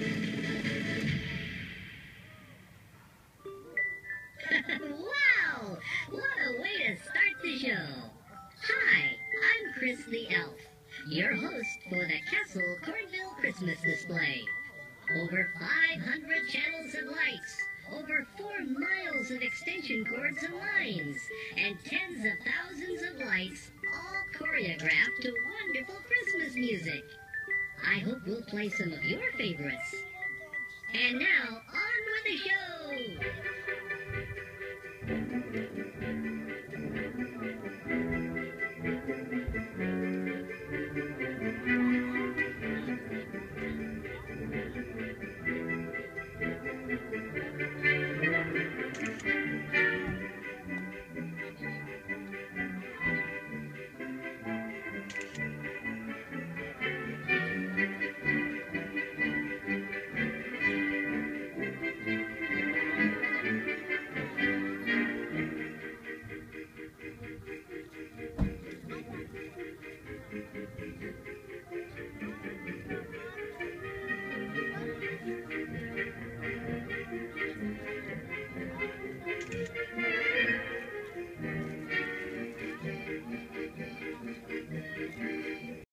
Wow! What a way to start the show! Hi, I'm Chris the Elf, your host for the Castle Cornville Christmas display. Over 500 channels of lights, over 4 miles of extension cords and lines, and tens of thousands of lights, all choreographed to wonderful Christmas music. I hope we'll play some of your favorites. And now, on with the show!